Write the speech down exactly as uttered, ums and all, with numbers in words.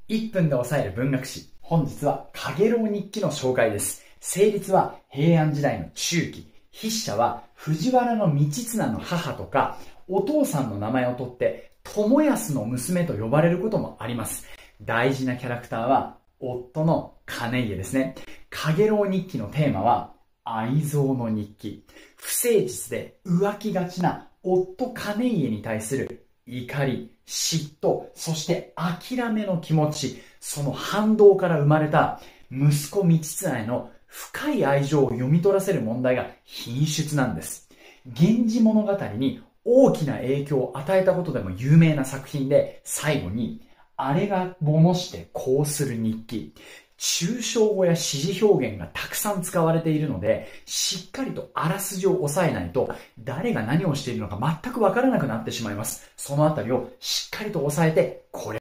いっぷんで抑える文学史。本日は、かげろう日記の紹介です。成立は平安時代の中期。筆者は藤原道綱の母とか、お父さんの名前を取って、友康の娘と呼ばれることもあります。大事なキャラクターは、夫の兼家ですね。かげろう日記のテーマは、愛憎の日記。不誠実で浮気がちな夫兼家に対する怒り、嫉妬、そして諦めの気持ち、その反動から生まれた息子道綱への深い愛情を読み取らせる問題が品質なんです。源氏物語に大きな影響を与えたことでも有名な作品で、最後に、あれが物してこうする日記。抽象語や指示表現がたくさん使われているので、しっかりとあらすじを押さえないと、誰が何をしているのか全くわからなくなってしまいます。そのあたりをしっかりと押さえて、これ